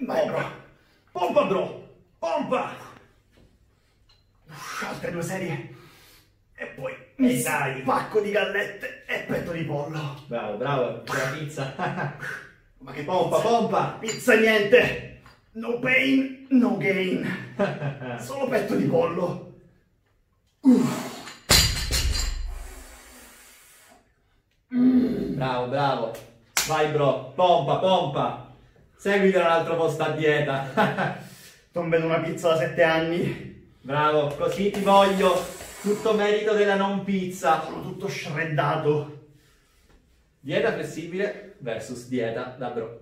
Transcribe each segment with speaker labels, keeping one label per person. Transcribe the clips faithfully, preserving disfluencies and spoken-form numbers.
Speaker 1: Vai bro, pompa bro, pompa! Uff, altre due serie e poi mi dai pacco di gallette e petto di pollo.
Speaker 2: Bravo, bravo, c'è la pizza.
Speaker 1: Ma che
Speaker 2: Pompa,
Speaker 1: pizza?
Speaker 2: pompa!
Speaker 1: Pizza niente! No pain, no gain! Solo petto di pollo! Uff. Mm.
Speaker 2: Bravo, bravo! Vai bro, pompa, pompa! Seguiti un altro posto a dieta!
Speaker 1: Non vedo una pizza da sette anni!
Speaker 2: Bravo, così ti voglio! Tutto merito della non pizza!
Speaker 1: Sono tutto shreddato!
Speaker 2: Dieta flessibile versus dieta da bro.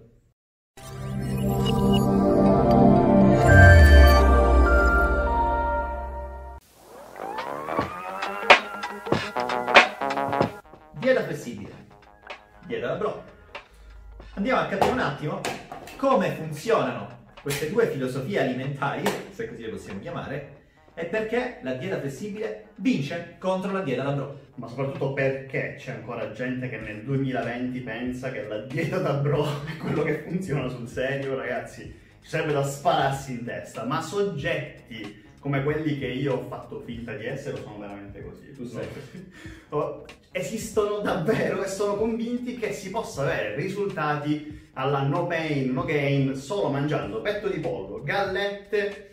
Speaker 2: Dieta flessibile, dieta da bro. Andiamo a capire un attimo come funzionano queste due filosofie alimentari, se così le possiamo chiamare, e perché la dieta flessibile vince contro la dieta da bro.
Speaker 1: Ma soprattutto perché c'è ancora gente che nel duemilaventi pensa che la dieta da bro è quello che funziona sul serio, ragazzi. Ci serve da spararsi in testa, ma soggetti come quelli che io ho fatto finta di essere sono veramente così.
Speaker 2: Tu sei
Speaker 1: Oh, esistono davvero e sono convinti che si possa avere risultati alla no pain, no gain solo mangiando petto di pollo, gallette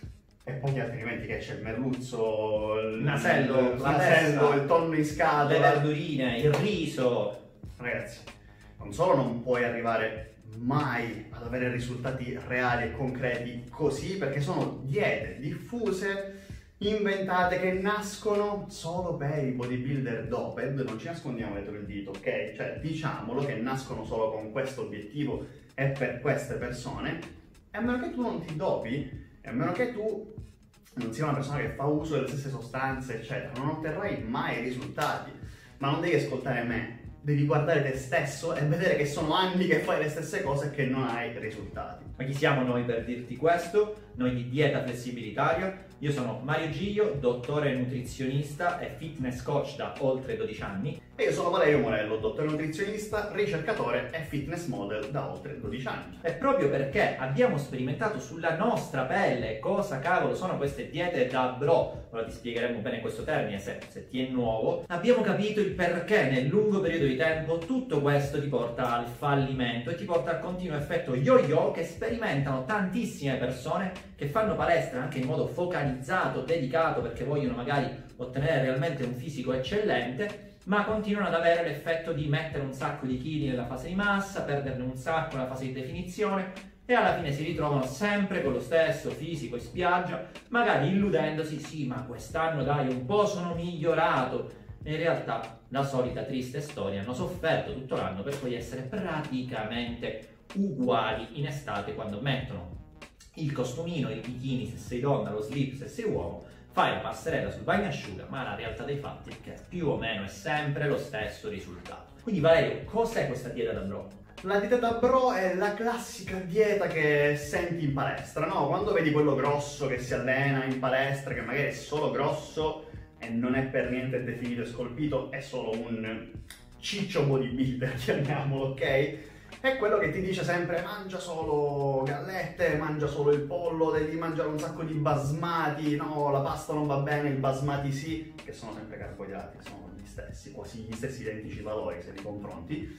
Speaker 1: e pochi altri alimenti, che c'è il merluzzo, il
Speaker 2: nasello,
Speaker 1: il,
Speaker 2: la
Speaker 1: nasello,
Speaker 2: testa,
Speaker 1: il tonno in scatola,
Speaker 2: le verdurine, il riso.
Speaker 1: Ragazzi, non solo non puoi arrivare mai ad avere risultati reali e concreti così, perché sono diete diffuse, inventate, che nascono solo per i bodybuilder doped. Non ci nascondiamo dietro il dito, ok? Cioè, diciamolo che nascono solo con questo obiettivo e per queste persone, e a meno che tu non ti dopi, e a meno che tu non sia una persona che fa uso delle stesse sostanze, eccetera, non otterrai mai risultati. Ma non devi ascoltare me, devi guardare te stesso e vedere che sono anni che fai le stesse cose e che non hai risultati.
Speaker 2: Ma chi siamo noi per dirti questo? Noi di Dieta Flessibilitaria. Io sono Mario Giglio, dottore nutrizionista e fitness coach da oltre dodici anni.
Speaker 1: E io sono Valerio Morello, dottore nutrizionista, ricercatore e fitness model da oltre dodici anni.
Speaker 2: E proprio perché abbiamo sperimentato sulla nostra pelle cosa cavolo sono queste diete da bro, ora ti spiegheremo bene questo termine se, se ti è nuovo, abbiamo capito il perché nel lungo periodo di tempo tutto questo ti porta al fallimento e ti porta al continuo effetto yo-yo che sperimentano tantissime persone che fanno palestra anche in modo focalizzato, dedicato, perché vogliono magari ottenere realmente un fisico eccellente, ma continuano ad avere l'effetto di mettere un sacco di chili nella fase di massa, perderne un sacco nella fase di definizione e alla fine si ritrovano sempre con lo stesso fisico in spiaggia, magari illudendosi, sì, ma quest'anno dai un po' sono migliorato. E in realtà la solita triste storia, hanno sofferto tutto l'anno per poi essere praticamente uguali in estate quando mettono il costumino, il bikini se sei donna, lo slip se sei uomo, fai la passerella sul bagnasciuga, ma la realtà dei fatti è che più o meno è sempre lo stesso risultato. Quindi Valerio, cos'è questa dieta da bro?
Speaker 1: La dieta da bro è la classica dieta che senti in palestra, no? Quando vedi quello grosso che si allena in palestra, che magari è solo grosso e non è per niente definito e scolpito, è solo un ciccio bodybuilder, chiamiamolo, ok? È quello che ti dice sempre mangia solo gallette, mangia solo il pollo, devi mangiare un sacco di basmati, no, la pasta non va bene, il basmati sì, che sono sempre carboidrati, sono gli stessi, quasi gli stessi identici valori se li confronti.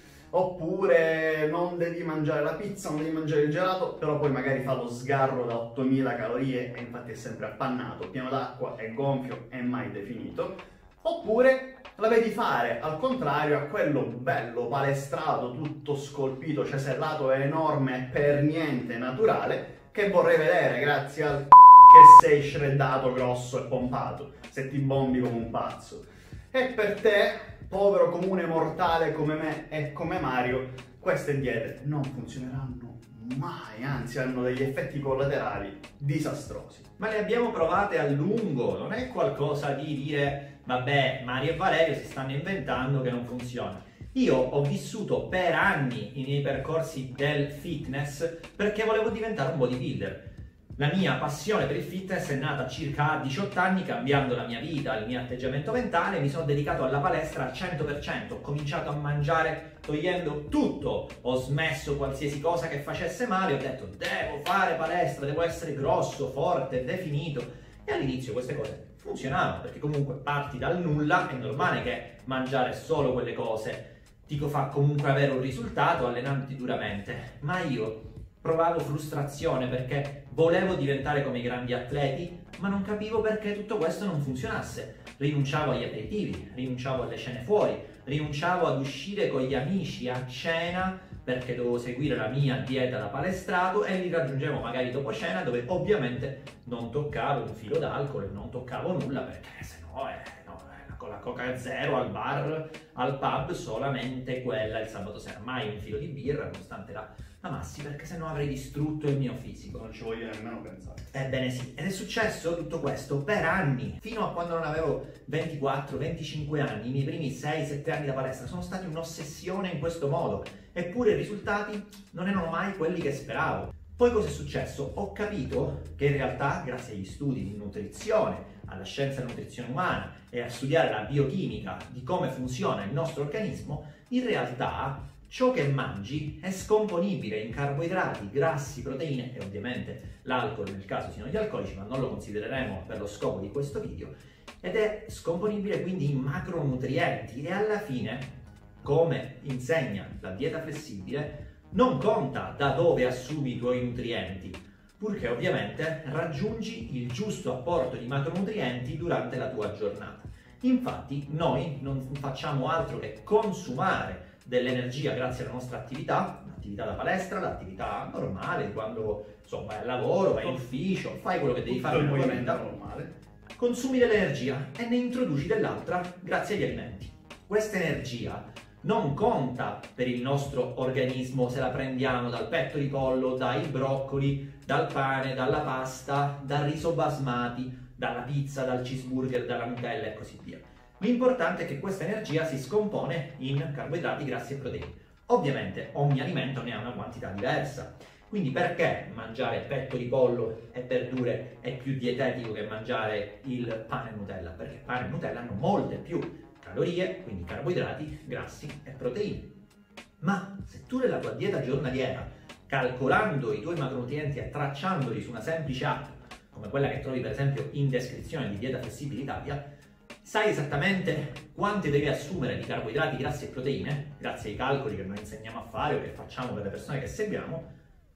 Speaker 1: Oppure non devi mangiare la pizza, non devi mangiare il gelato, però poi magari fa lo sgarro da ottomila calorie e infatti è sempre appannato, pieno d'acqua, è gonfio, è mai definito. Oppure la vedi fare al contrario a quello bello palestrato, tutto scolpito, cesellato e enorme, per niente naturale, che vorrei vedere grazie al che sei shreddato, grosso e pompato, se ti bombi come un pazzo. E per te, povero comune mortale come me e come Mario, queste diete non funzioneranno mai, anzi hanno degli effetti collaterali disastrosi.
Speaker 2: Ma le abbiamo provate a lungo, non è qualcosa di dire vabbè, Mario e Valerio si stanno inventando che non funziona. Io ho vissuto per anni i miei percorsi del fitness perché volevo diventare un bodybuilder. La mia passione per il fitness è nata circa a diciotto anni, cambiando la mia vita, il mio atteggiamento mentale, mi sono dedicato alla palestra al cento per cento, ho cominciato a mangiare togliendo tutto, ho smesso qualsiasi cosa che facesse male, ho detto devo fare palestra, devo essere grosso, forte, definito, e all'inizio queste cose funzionavano, perché comunque parti dal nulla, è normale che mangiare solo quelle cose ti fa comunque avere un risultato allenandoti duramente, ma io provavo frustrazione perché volevo diventare come i grandi atleti, ma non capivo perché tutto questo non funzionasse. Rinunciavo agli aperitivi, rinunciavo alle cene fuori, rinunciavo ad uscire con gli amici a cena perché dovevo seguire la mia dieta da palestrato e li raggiungevo magari dopo cena, dove ovviamente non toccavo un filo d'alcol e non toccavo nulla perché sennò eh, no, con la Coca Zero al bar, al pub, solamente quella il sabato sera, mai un filo di birra nonostante la amassi, perché sennò avrei distrutto il mio fisico.
Speaker 1: Non ci voglio nemmeno pensare.
Speaker 2: Ebbene sì, ed è successo tutto questo per anni, fino a quando non avevo ventiquattro venticinque anni, i miei primi sei sette anni da palestra sono stati un'ossessione in questo modo, eppure i risultati non erano mai quelli che speravo. Poi cosa è successo? Ho capito che in realtà, grazie agli studi di nutrizione, alla scienza della nutrizione umana e a studiare la biochimica di come funziona il nostro organismo, in realtà ciò che mangi è scomponibile in carboidrati, grassi, proteine e ovviamente l'alcol nel caso siano gli alcolici, ma non lo considereremo per lo scopo di questo video, ed è scomponibile quindi in macronutrienti e alla fine, come insegna la dieta flessibile, non conta da dove assumi i tuoi nutrienti, purché ovviamente raggiungi il giusto apporto di macronutrienti durante la tua giornata. Infatti noi non facciamo altro che consumare dell'energia grazie alla nostra attività, l'attività da palestra, l'attività normale, quando insomma vai al lavoro, vai in ufficio, fai quello che devi fare nella tua vita normale, consumi dell'energia e ne introduci dell'altra grazie agli alimenti. Questa energia non conta per il nostro organismo se la prendiamo dal petto di pollo, dai broccoli, dal pane, dalla pasta, dal riso basmati, dalla pizza, dal cheeseburger, dalla Nutella e così via. L'importante è che questa energia si scompone in carboidrati, grassi e proteine. Ovviamente ogni alimento ne ha una quantità diversa, quindi perché mangiare petto di pollo e verdure è più dietetico che mangiare il pane e Nutella? Perché pane e Nutella hanno molte più calorie, quindi carboidrati, grassi e proteine. Ma se tu nella tua dieta giornaliera, calcolando i tuoi macronutrienti e tracciandoli su una semplice app, come quella che trovi per esempio in descrizione di Dieta Flessibile Italia, sai esattamente quante devi assumere di carboidrati, grassi e proteine, grazie ai calcoli che noi insegniamo a fare o che facciamo per le persone che seguiamo,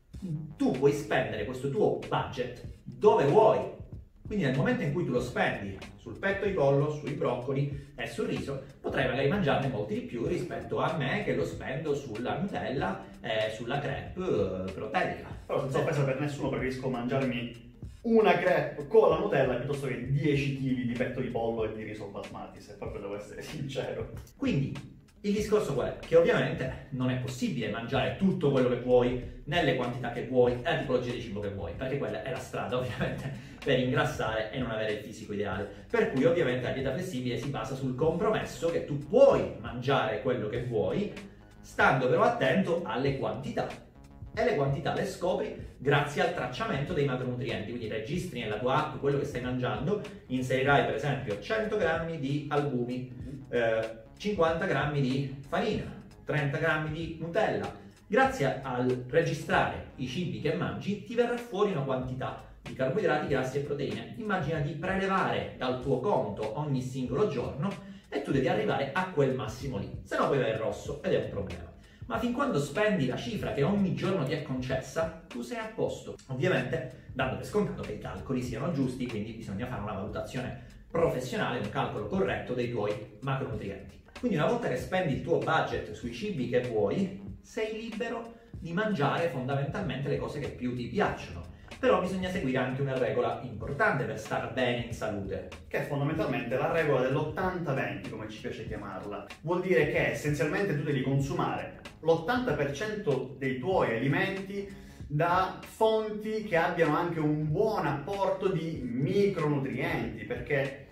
Speaker 2: tu puoi spendere questo tuo budget dove vuoi. Quindi nel momento in cui tu lo spendi sul petto di pollo, sui broccoli e sul riso, potrai magari mangiarne molti di più rispetto a me che lo spendo sulla Nutella e sulla crepe eh, proteica.
Speaker 1: Però senza offesa per nessuno, preferisco mangiarmi una crepe con la Nutella piuttosto che dieci chili di petto di pollo e di riso basmati, se proprio devo essere sincero.
Speaker 2: Quindi il discorso qual è? Che ovviamente non è possibile mangiare tutto quello che vuoi, nelle quantità che vuoi e la tipologia di cibo che vuoi, perché quella è la strada ovviamente per ingrassare e non avere il fisico ideale. Per cui ovviamente la dieta flessibile si basa sul compromesso che tu puoi mangiare quello che vuoi, stando però attento alle quantità. E le quantità le scopri grazie al tracciamento dei macronutrienti, quindi registri nella tua app quello che stai mangiando, inserirai per esempio cento grammi di albumi, eh, cinquanta grammi di farina, trenta grammi di Nutella. Grazie al registrare i cibi che mangi ti verrà fuori una quantità di carboidrati, grassi e proteine. Immagina di prelevare dal tuo conto ogni singolo giorno e tu devi arrivare a quel massimo lì, se no poi vai il rosso ed è un problema. Ma fin quando spendi la cifra che ogni giorno ti è concessa, tu sei a posto. Ovviamente dando per scontato che i calcoli siano giusti, quindi bisogna fare una valutazione professionale, un calcolo corretto dei tuoi macronutrienti. Quindi una volta che spendi il tuo budget sui cibi che vuoi, sei libero di mangiare fondamentalmente le cose che più ti piacciono. Però bisogna seguire anche una regola importante per star bene in salute,
Speaker 1: che è fondamentalmente la regola dell'ottanta venti, come ci piace chiamarla. Vuol dire che essenzialmente tu devi consumare l'ottanta per cento dei tuoi alimenti da fonti che abbiano anche un buon apporto di micronutrienti, perché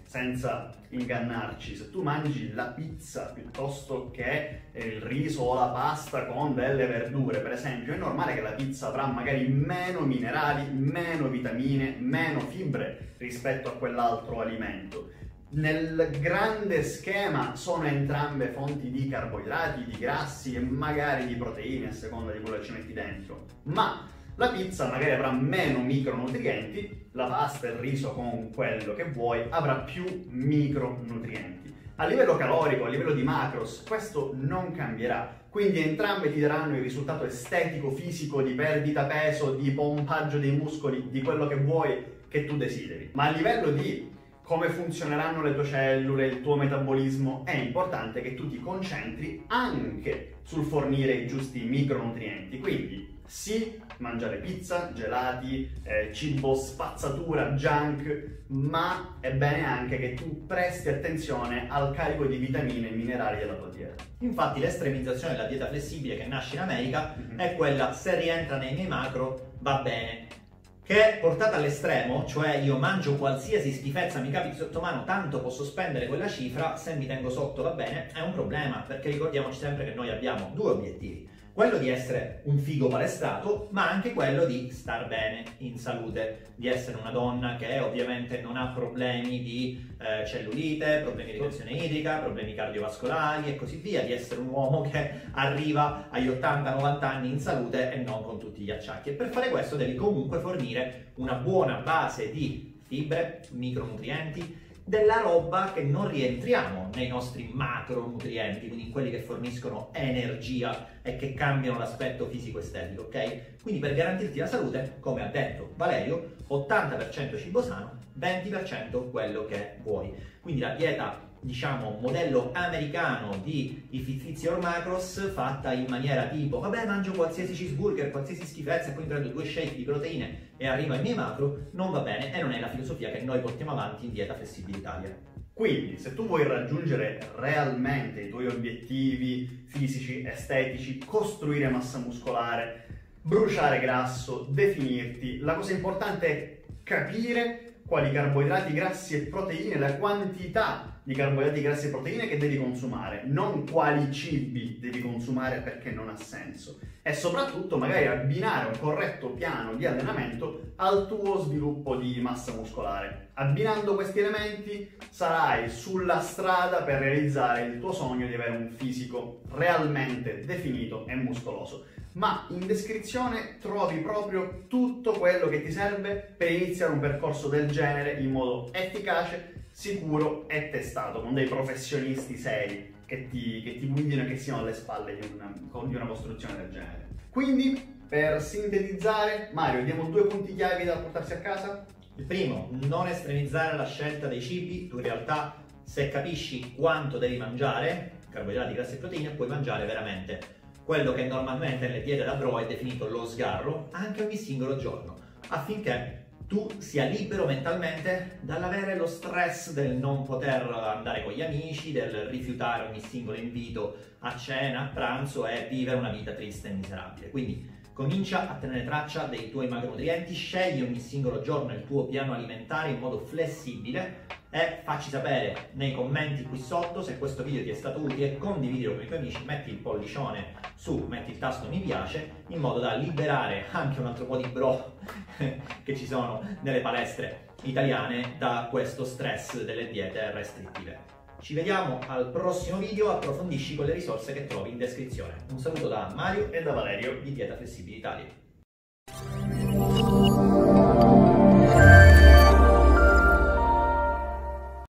Speaker 1: senza ingannarci, se tu mangi la pizza piuttosto che il riso o la pasta con delle verdure, per esempio, è normale che la pizza avrà magari meno minerali, meno vitamine, meno fibre rispetto a quell'altro alimento. Nel grande schema sono entrambe fonti di carboidrati, di grassi e magari di proteine a seconda di quello che ci metti dentro, ma la pizza magari avrà meno micronutrienti, la pasta e il riso con quello che vuoi avrà più micronutrienti. A livello calorico, a livello di macros, questo non cambierà, quindi entrambe ti daranno il risultato estetico, fisico, di perdita peso, di pompaggio dei muscoli, di quello che vuoi, che tu desideri. Ma a livello di come funzioneranno le tue cellule, il tuo metabolismo, è importante che tu ti concentri anche sul fornire i giusti micronutrienti. Quindi sì, mangiare pizza, gelati, eh, cibo spazzatura, junk, ma è bene anche che tu presti attenzione al carico di vitamine e minerali della tua dieta.
Speaker 2: Infatti l'estremizzazione della dieta flessibile che nasce in America mm-hmm. è quella: se rientra nei miei macro va bene. Che portata all'estremo, cioè io mangio qualsiasi schifezza mi capiti sotto mano, tanto posso spendere quella cifra, se mi tengo sotto va bene, è un problema, perché ricordiamoci sempre che noi abbiamo due obiettivi: quello di essere un figo palestrato, ma anche quello di star bene, in salute, di essere una donna che ovviamente non ha problemi di eh, cellulite, problemi di tensione idrica, problemi cardiovascolari e così via, di essere un uomo che arriva agli ottanta novanta anni in salute e non con tutti gli acciacchi. E per fare questo devi comunque fornire una buona base di fibre, micronutrienti, della roba che non rientriamo nei nostri macronutrienti, quindi in quelli che forniscono energia e che cambiano l'aspetto fisico-estetico, ok? Quindi per garantirti la salute, come ha detto Valerio, ottanta per cento cibo sano, venti per cento quello che vuoi. Quindi la dieta, diciamo, modello americano di If It Fits Your Macros, fatta in maniera tipo: vabbè, mangio qualsiasi cheeseburger, qualsiasi schifezza e poi prendo due shake di proteine e arrivo ai miei macro, non va bene e non è la filosofia che noi portiamo avanti in Dieta Flessibile Italia.
Speaker 1: Quindi, se tu vuoi raggiungere realmente i tuoi obiettivi fisici, estetici, costruire massa muscolare, bruciare grasso, definirti, la cosa importante è capire quali carboidrati, grassi e proteine, la quantità di carboidrati, grassi e proteine che devi consumare, non quali cibi devi consumare, perché non ha senso. E soprattutto magari abbinare un corretto piano di allenamento al tuo sviluppo di massa muscolare. Abbinando questi elementi sarai sulla strada per realizzare il tuo sogno di avere un fisico realmente definito e muscoloso. Ma in descrizione trovi proprio tutto quello che ti serve per iniziare un percorso del genere in modo efficace, sicuro e testato, con dei professionisti seri che ti, che ti guidino e che siano alle spalle di una, di una costruzione del genere. Quindi, per sintetizzare, Mario, diamo due punti chiavi da portarsi a casa?
Speaker 2: Il primo: non estremizzare la scelta dei cibi. Tu in realtà, se capisci quanto devi mangiare, carboidrati, grassi e proteine, puoi mangiare veramente quello che normalmente nelle diete da bro è definito lo sgarro, anche ogni singolo giorno, affinché tu sia libero mentalmente dall'avere lo stress del non poter andare con gli amici, del rifiutare ogni singolo invito a cena, a pranzo e vivere una vita triste e miserabile. Quindi comincia a tenere traccia dei tuoi macronutrienti, scegli ogni singolo giorno il tuo piano alimentare in modo flessibile e facci sapere nei commenti qui sotto se questo video ti è stato utile, condividilo con i tuoi amici, metti il pollicione su, metti il tasto mi piace, in modo da liberare anche un altro po' di bro che ci sono nelle palestre italiane da questo stress delle diete restrittive. Ci vediamo al prossimo video, approfondisci con le risorse che trovi in descrizione. Un saluto da Mario
Speaker 1: e da Valerio
Speaker 2: di Dieta Flessibile Italia.